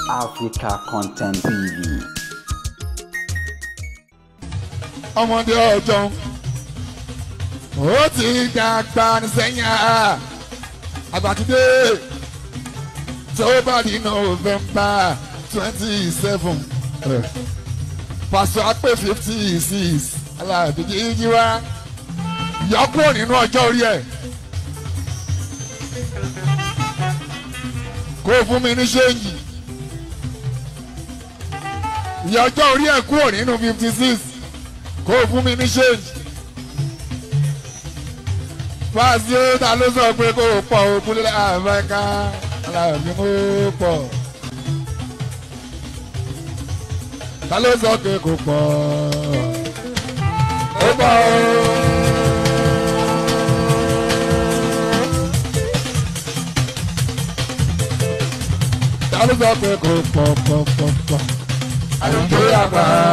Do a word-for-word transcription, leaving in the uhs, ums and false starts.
Africa Content T V. Ọmọdé ọjọ́ ó ti dàgbà ní sẹ́yìn àgbàtúndé tó bá di November twenty seven pàṣẹ àpè fifty six aláàbíjì yíyí wá yọkúrò nínú ọjọ́ orí ẹ̀ kó fún mi ní ṣéǹjì ìyá ọjọ́ orí ẹ̀ kúrò nínú fifty six kó fún mi ní ṣéǹjì fáṣí ta ló sọ pé kó pọ̀ òkúlẹ̀ àbẹ́ká aláàbí kó pọ̀ ta ló sọ pé kó pọ̀ ó pọ̀ ta ló sọ pé kó pọ̀ pọ̀ pọ̀ pọ̀ àdùnkè àgbà.